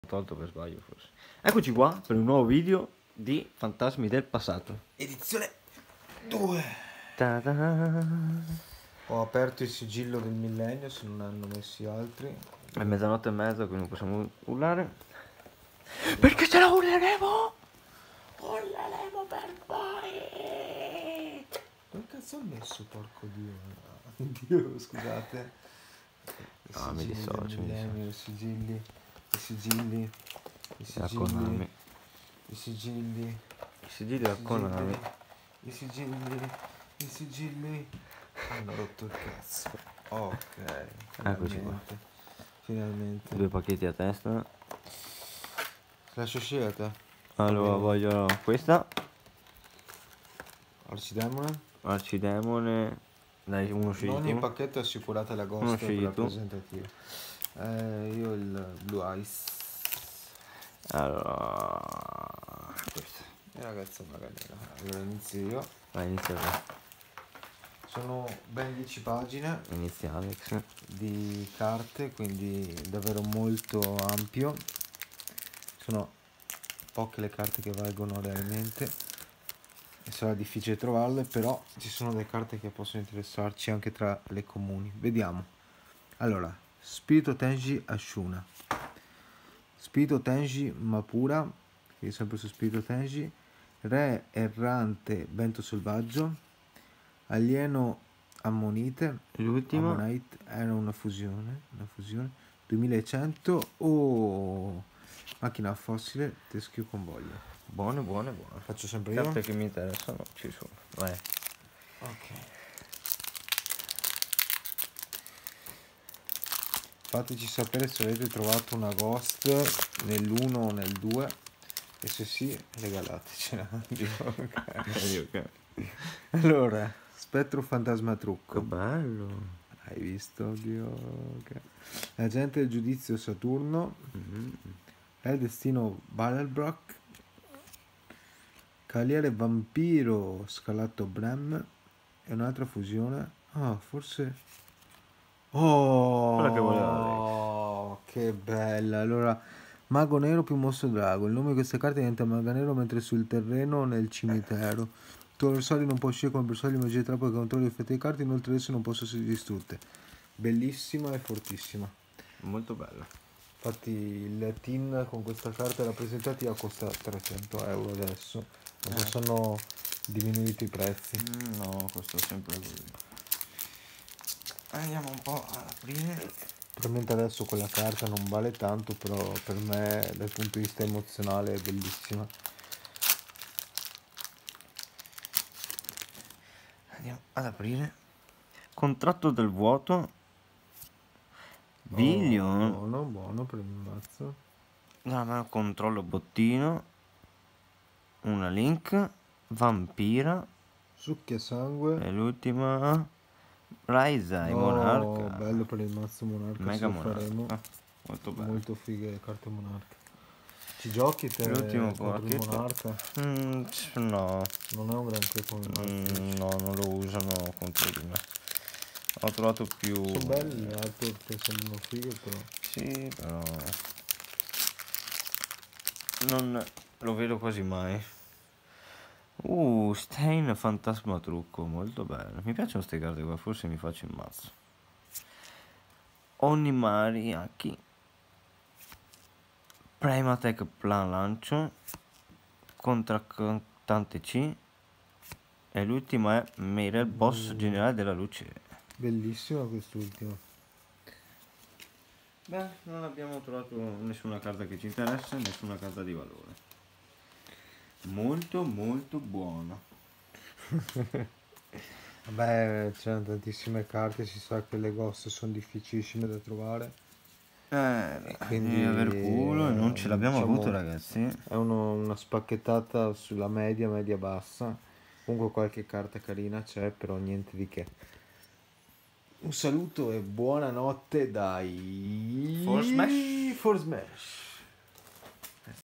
tolto per sbaglio forse. Eccoci qua per un nuovo video di Fantasmi del passato. Edizione 2. Ta-da! Ho aperto il sigillo del millennio, se non hanno messi altri. È mezzanotte e mezza, quindi non possiamo urlare. Perché ce la urleremo? Urleremo per voi! Dove cazzo ho messo, porco Dio? Dio, scusate. Ah, mi dissocio, mi millennio, i sigilli, i sigilli, i Konami. sigilli, i sigilli, I sigilli da Konami. i sigilli, i sigilli. Hanno rotto il cazzo. Ok, Eccoci qua. Finalmente. 2 pacchetti a testa. Lascio scegliere. Allora voglio questa. Arcidemone. Arcidemone. Dai, uno In scegli ogni tu. pacchetto è assicurata la Uno ghost scegli tu. rappresentativa. Io il Blue Ice. Allora, questa. E ragazzi magari. Allora inizio io. Vai, inizia te. Sono ben 10 pagine Inizia Alex. di carte, quindi davvero molto ampio. Sono poche le carte che valgono realmente e sarà difficile trovarle, però ci sono delle carte che possono interessarci anche tra le comuni. Vediamo. Allora, Spirito Tenji Ashuna, Spirito Tenji Mapura, che è sempre su Spirito Tenji, Re Errante Vento Selvaggio, Alieno Ammonite, L'ultima. Ammonite era una fusione, 2100, oh, macchina fossile, teschio convoglio. Buone, buone, buone. Faccio sempre io. Carte che mi interessano ci sono. Vai. Ok. Fateci sapere se avete trovato una ghost nell'1 o nel 2 e se sì, regalatecela. Ok. Allora, Spettro Fantasma Che Trucco. bello. Hai visto? Oddio. Ok. L'agente del giudizio Saturno. Il destino Ballerbrock. Cavaliere Vampiro Scalato Brem. E un'altra fusione. Ah, forse. Quella che voleva Oh, che bella. Allora, Mago Nero più Mostro Drago. Il nome di queste carte diventa Mago Nero mentre sul terreno nel cimitero. Il tuo avversario non può uscire come bersaglio di magia trappola che controlla gli effetti delle carte, inoltre esse non possono essere distrutte. Bellissima e fortissima. Molto bello. Infatti il tin con questa carta rappresentativa costa 300 euro adesso. Non so se sono diminuiti i prezzi. No, questo è sempre così. Andiamo un po' ad aprire. Probabilmente adesso quella carta non vale tanto, però per me dal punto di vista emozionale è bellissima. Andiamo ad aprire. Contratto del vuoto. Villion. Buono, buono per il mazzo. La mano controllo bottino. Una link. Vampira. Succhia sangue. E l'ultima. Raizai Monarca. Bello per il mazzo monarca. Mega se lo Monarca. faremo. Molto bello. Molto fighe le carte monarca. Ci giochi te L'ultimo contro il pacchetto. monarca? No. Non è un granché come mazzo. No, non lo usano contro di me. Ho trovato più. Sono belli, le altre che sembrano fighe però. Sì, però. Non lo vedo quasi mai. Stein Fantasma Trucco, molto bello. Mi piacciono queste carte qua, forse mi faccio il mazzo. Onimariaki. Primatech Plan Lancio. Contraccantante C. E l'ultima è Meirel, boss generale della luce. Bellissima quest'ultima. Beh, non abbiamo trovato nessuna carta che ci interessa, nessuna carta di valore. Molto molto buona. Vabbè, c'erano tantissime carte, si sa che le ghost sono difficilissime da trovare. Quindi Quindi aver culo e non ce l'abbiamo diciamo, avuto, ragazzi. È una spacchettata sulla media, media bassa. Comunque qualche carta carina c'è, però niente di che. Un saluto e buonanotte dai For Smash. For Smash.